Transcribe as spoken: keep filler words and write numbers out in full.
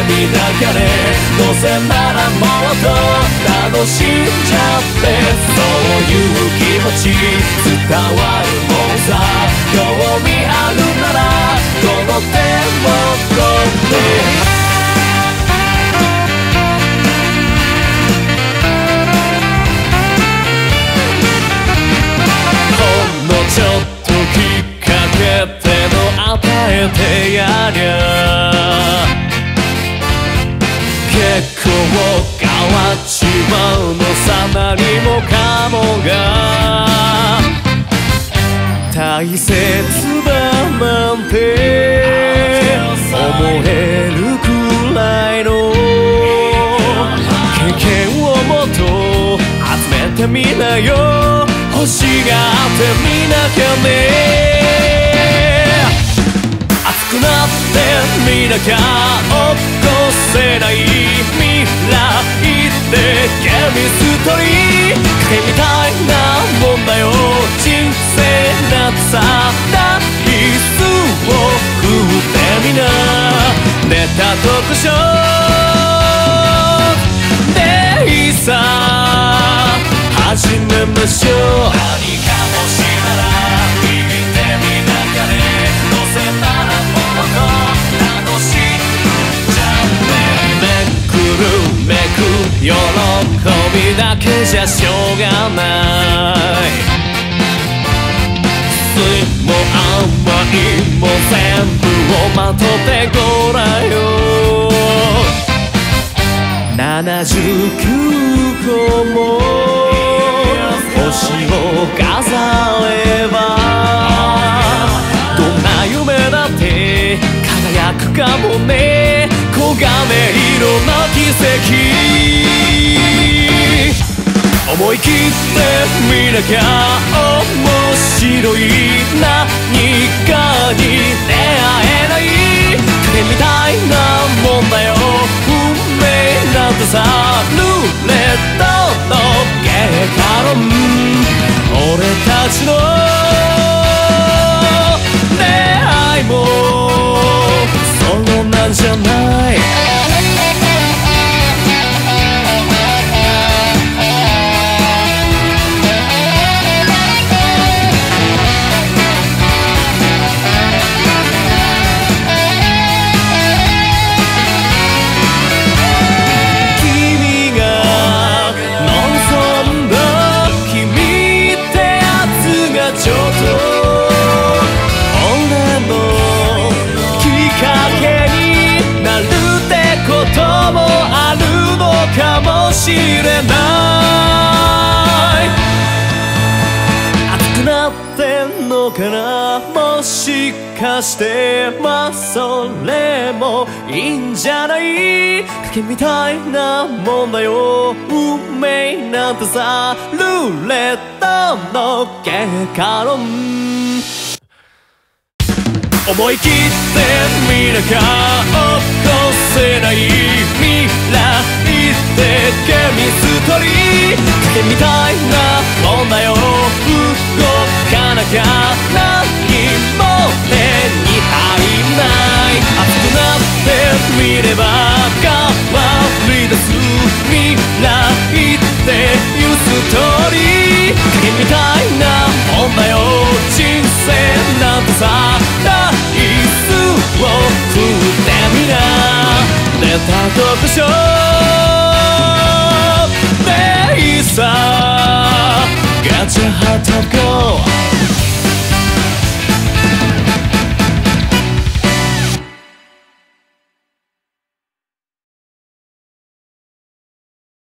みなきゃね。どうせならもっと楽しんじゃって、そういう気持ち伝わるもんさ。興味あるならこの手も取って、ちょっときっかけっての与えてやりゃ結構変わっちまうのさ。何もかもが大切だなんて思えるくらいの経験をもっと集めてみなよ。欲しがってみなきゃね。熱くなってみなきゃ起こせない未来ってゲームストーリー賭けみたいなもんだよ。人生なんてさダイスを振ってみな。ネタ特賞でいいさ始めましょう。何かもしなら見てみなきゃね。どうせならもっと楽しんじゃって、めくるめく喜びだけじゃしょうがない。酸いも甘いも全部をまとってごらんよ。ななじゅうきゅうこも星を飾ればどんな夢だって輝くかもね。黄金色の奇跡思い切ってみなきゃ面白い何かに出会えない賭けみたいなもんだよ。運命なんてさルーレットのゲーカロン。俺たちの出会いもそうなんじゃない。かもしれない熱くなってんのかな。もしかしてまあそれもいいんじゃない。賭けみたいなもんだよ。運命なんてさルーレットのゲーカロン。思い切ってみなきゃ起こせない未来ってゲームストーリー賭けみたいなもんだよ。動かなきゃ何も手に入んない。熱くなってみれば変わり出す未来っていうストーリー賭けみたいなもんだよ。人生なんてさダイスを振ってみな。ネタ特賞でいいさガチャハタゴ